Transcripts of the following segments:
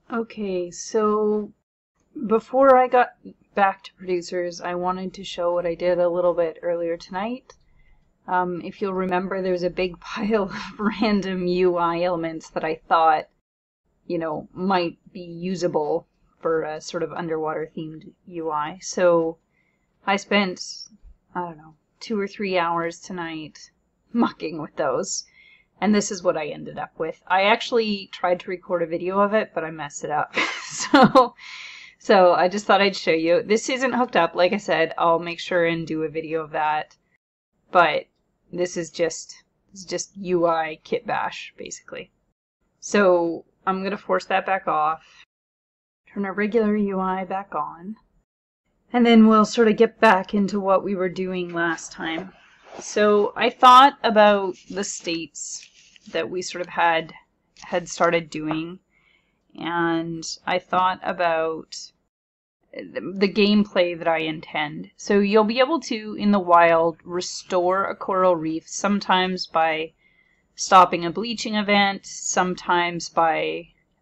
Okay, so before I got back to producers, I wanted to show what I did a little bit earlier tonight. If you'll remember, there's a big pile of random UI elements that I thought, might be usable for a sort of underwater themed UI. So I spent, I don't know, 2 or 3 hours tonight mucking with those. And this is what I ended up with. I actually tried to record a video of it, but I messed it up. So I just thought I'd show you. This isn't hooked up. Like I said, I'll make sure and do a video of that. But this is just UI kitbash, basically. So I'm going to force that back off. Turn our regular UI back on. And then we'll sort of get back into what we were doing last time. So I thought about the states that we sort of had started doing, and I thought about the gameplay that I intend. So you'll be able to, in the wild, restore a coral reef, sometimes by stopping a bleaching event, sometimes by,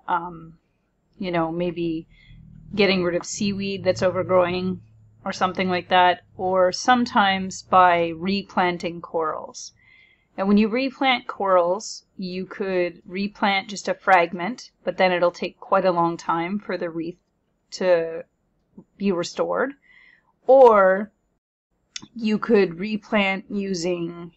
maybe getting rid of seaweed that's overgrowing, or something like that, or sometimes by replanting corals. And when you replant corals, you could replant just a fragment, but then it'll take quite a long time for the reef to be restored. Or you could replant using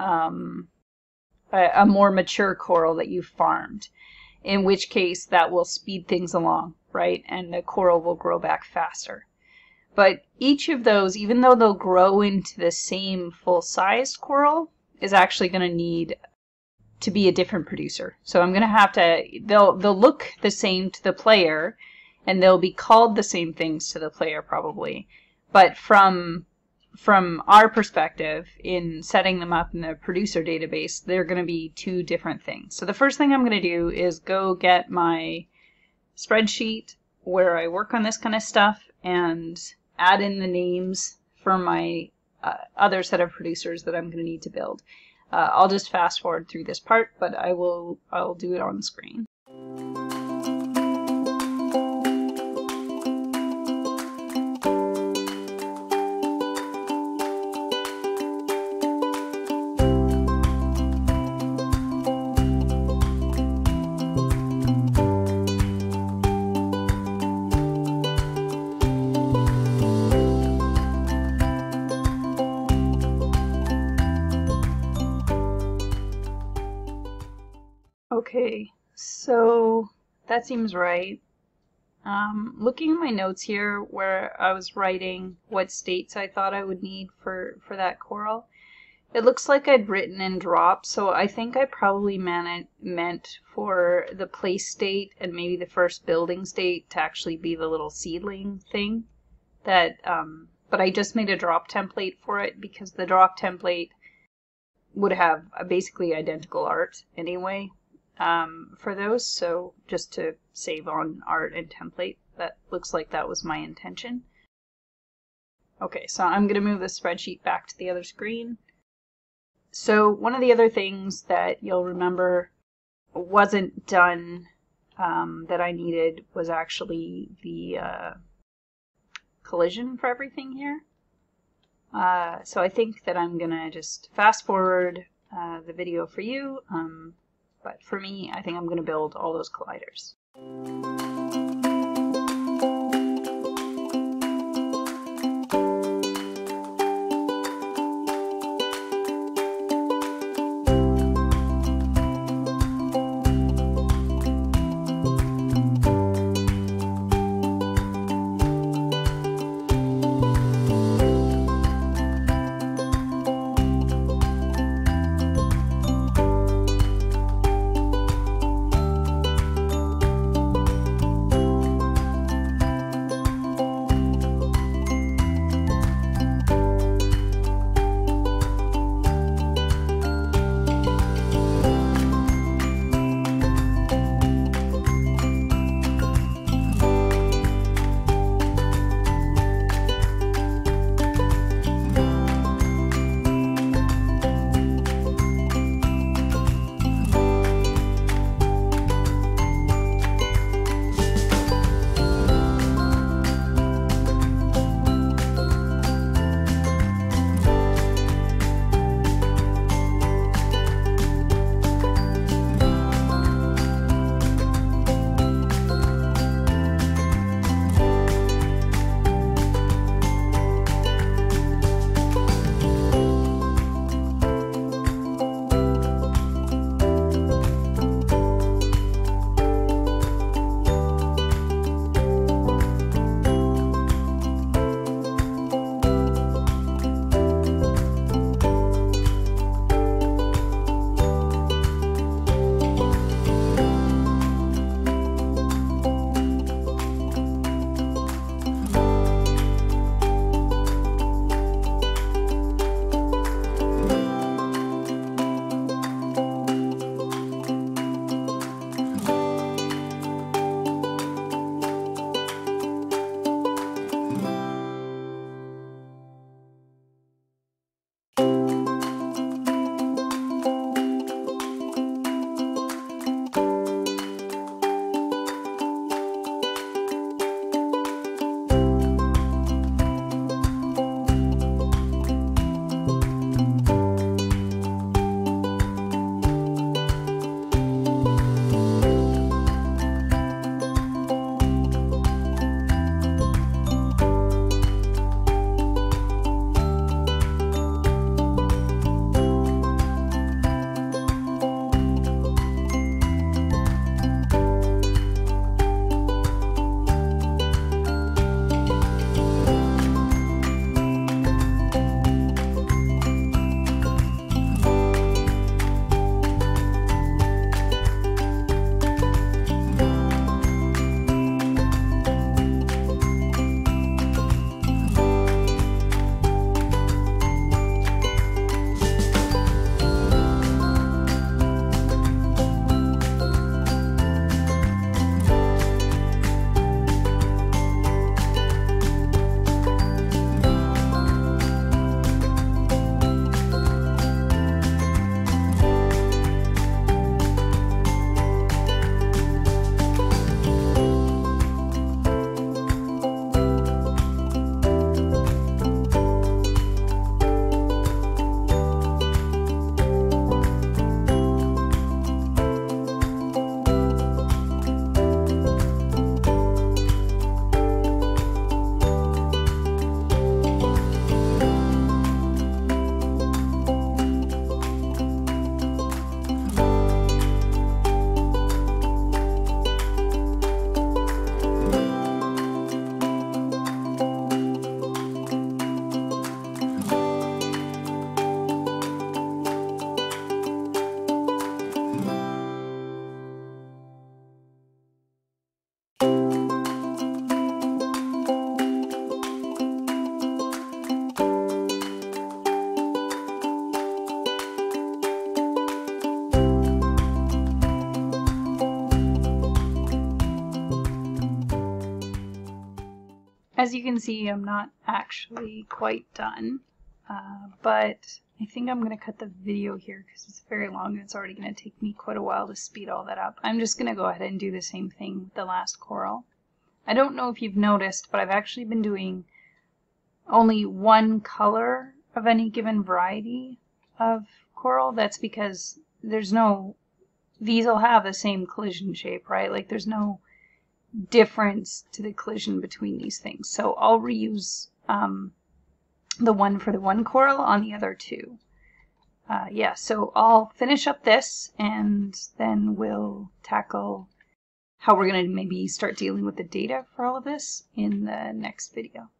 a more mature coral that you've farmed, in which case that will speed things along, right? And the coral will grow back faster. But each of those, even though they'll grow into the same full-sized coral, is actually going to need to be a different producer. So I'm going to have to, they'll look the same to the player, and they'll be called the same things to the player probably. But from our perspective, in setting them up in the producer database, they're going to be two different things. So the first thing I'm going to do is go get my spreadsheet where I work on this kind of stuff and add in the names for my other set of producers that I'm going to need to build. I'll just fast forward through this part, but I'll do it on the screen. Okay, so that seems right. Looking at my notes here where I was writing what states I thought I would need for that coral, it looks like I'd written in drop, so I think I probably meant for the place state and maybe the first building state to actually be the little seedling thing. But I just made a drop template for it because the drop template would have basically identical art anyway. For those, so just to save on art and template, that looks like that was my intention. Okay, so I'm going to move the spreadsheet back to the other screen. So one of the other things that you'll remember wasn't done that I needed was actually the collision for everything here. So I think that I'm going to just fast forward the video for you. But for me, I think I'm going to build all those colliders. as you can see, I'm not actually quite done, but I think I'm going to cut the video here because it's very long and it's already going to take me quite a while to speed all that up. I'm just going to go ahead and do the same thing with the last coral. I don't know if you've noticed, but I've actually been doing only one color of any given variety of coral. That's because there's no, these will have the same collision shape, right? Like there's no difference to the collision between these things. So I'll reuse the one for the one coral on the other two. Yeah, so I'll finish up this and then we'll tackle how we're going to maybe start dealing with the data for all of this in the next video.